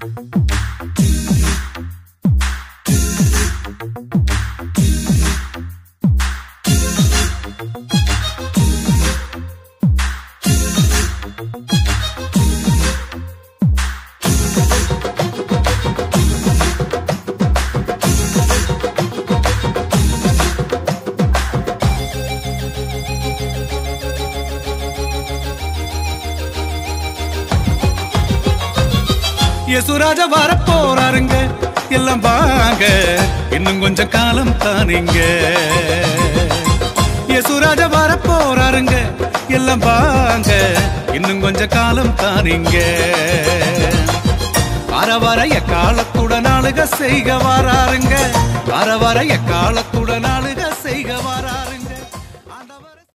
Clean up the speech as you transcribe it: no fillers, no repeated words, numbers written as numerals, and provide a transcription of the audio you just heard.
யேசுராஜா வரப்போறாருங்க எல்லாம் வாங்க இன்னும் கொஞ்சம் காலம் தானீங்க யேசுராஜா வரப்போறாருங்க எல்லாம் வாங்க இன்னும் கொஞ்சம் காலம் தானீங்க வர எக்காலத்துடன் ஆளுக செய்க வராருங்க வர எக்காலத்துடன் ஆளுக செய்க வராருங்க